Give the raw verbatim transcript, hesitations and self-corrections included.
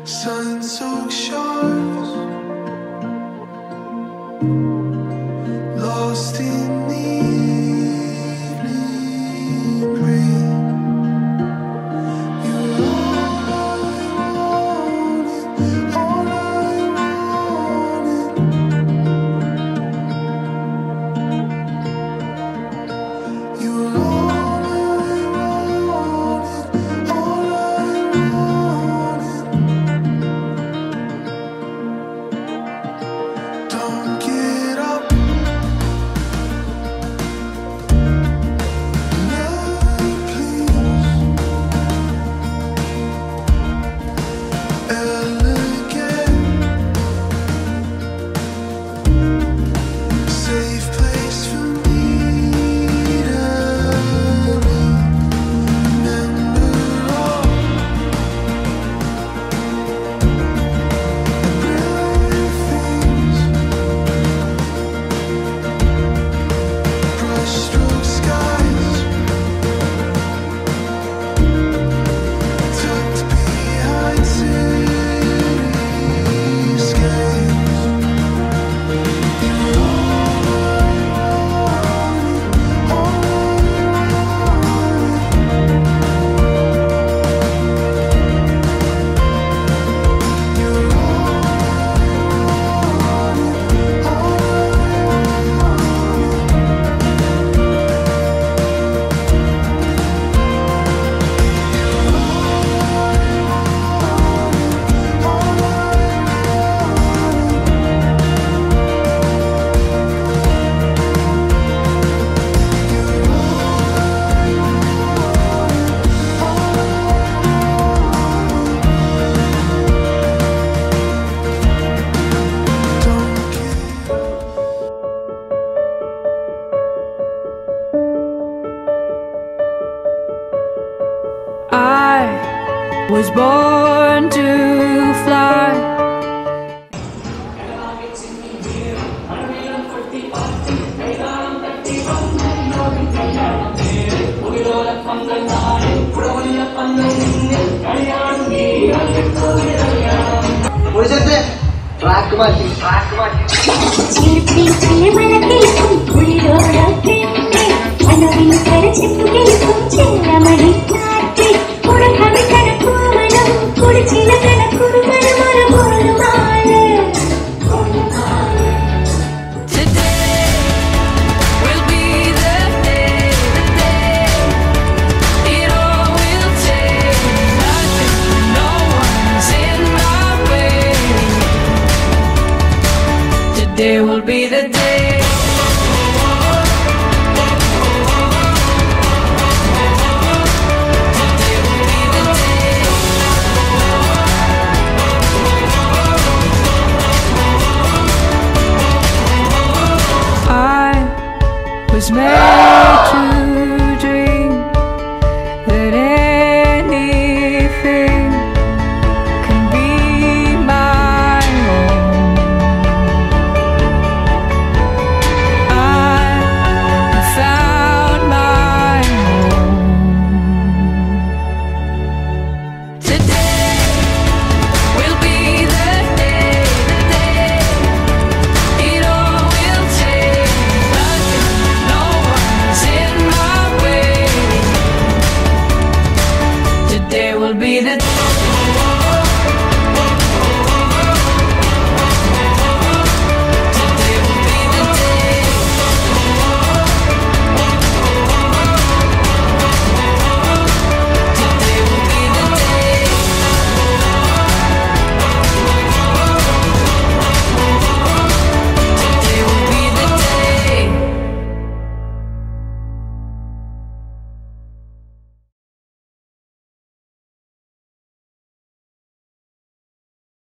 Sun-soaked shores, lost in the evening rain. You're all I wanted, all I wanted. You're all I wanted, all I wanted. Don't get up, never please. Elegant, safe place for me to be. Remember all the brilliant things. Brushstroke skies, tucked behind cityscapes. You're all I wanted, all I wanted. You're all I wanted, all I wanted. I was born to fly. ट्रैक मार्टी ट्रैक मार्टी చిలిపి చిలిమలకి పులిలోకి మనవిని కరచెప్పుకి చెల్లమని నాటి పుడకవి తన పూమనం పుడిచిన తన కురుమన మన పూలమాల. Today will be the day, the day it all will take. Nothing, no one's in my way. Today will be the day.